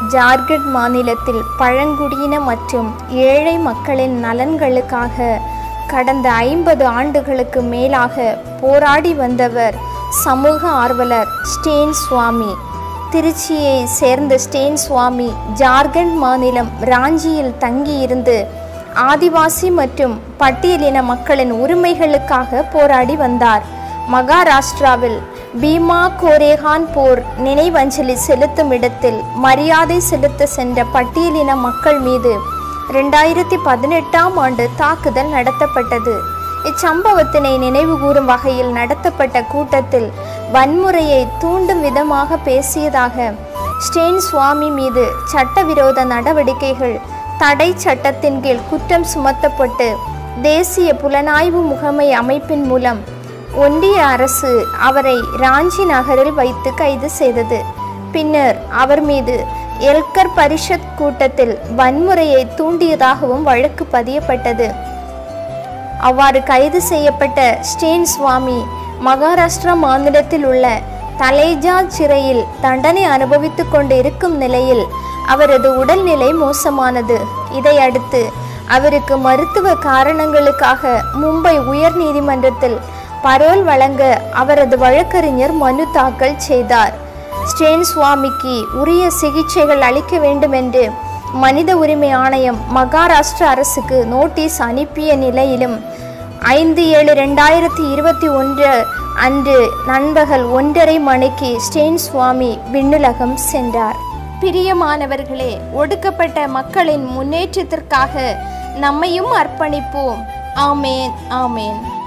ஜார்க்கண்ட் மாநிலத்தில் பழங்குடியின மற்றும் ஏழை மக்களின் நலன்களுக்காக கடந்த 50 ஆண்டுகளுக்கு மேலாக போராடி வந்தவர் சமூக ஆர்வலர் ஸ்டேன் சுவாமி. திருச்சியை சேர்ந்த ஸ்டேன் சுவாமி ஜார்க்கண்ட் மாநிலம் ராஞ்சியில் தங்கியிருந்து ஆதிவாசி மற்றும் பட்டியலின மக்களின் உரிமைகளுக்காக போராடி வந்தார். மகாராஷ்டிராவில் பீமா கோரேகான் போர் நினைவஞ்சலி செலுத்தும் இடத்தில் மரியாதை செலுத்த சென்ற பட்டியலின மக்கள் மீது 2018ஆம் ஆண்டு தாக்குதல் நடத்தப்பட்டது. இச்சம்பவத்தினை நினைவுகூரும் வகையில் நடத்தப்பட்ட கூட்டத்தில் வன்முறையை தூண்டும் விதமாக பேசியதாக ஸ்டேன் சுவாமி மீது சட்டவிரோத நடவடிக்கைகள் தடை சட்டத்தின் கீழ் குற்றம் சுமத்தப்பட்டு தேசிய புலனாய்வு முகமை அமைப்பின் மூலம் ஒன்றிய அரசு அவரை ராஞ்சி நகரில் வைத்து கைது செய்தது. பின்னர் அவர் மீது எல்கர் பரிஷத் கூட்டத்தில் வன்முறையை தூண்டியதாகவும் வழக்கு பதியப்பட்டது. அவ்வாறு கைது செய்யப்பட்ட ஸ்டேன் சுவாமி மகாராஷ்டிரா மாநிலத்தில் உள்ள தலேஜா சிறையில் தண்டனை அனுபவித்து கொண்டு இருக்கும் நிலையில் அவரது உடல்நிலை மோசமானது. இதையடுத்து அவருக்கு மருத்துவ காரணங்களுக்காக மும்பை உயர் நீதிமன்றத்தில் பரோல் வழங்க அவரது வழக்கறிஞர் மனு தாக்கல் செய்தார். ஸ்டேன் சுவாமிக்கு உரிய சிகிச்சைகள் அளிக்க வேண்டும் என்று மனித உரிமை ஆணையம் மகாராஷ்டிரா அரசுக்கு நோட்டீஸ் அனுப்பிய நிலையிலும் 5/7/2021 அன்று நண்பகல் 1:30 மணிக்கு ஸ்டேன் சுவாமி விண்ணுலகம் சென்றார். பிரியமானவர்களே, ஒடுக்கப்பட்ட மக்களின் முன்னேற்றத்திற்காக நம்மையும் அர்ப்பணிப்போம். ஆமேன், ஆமேன்.